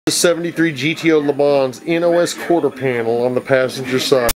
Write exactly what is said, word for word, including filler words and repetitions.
seventy-three G T O Le Mans N O S quarter panel on the passenger side.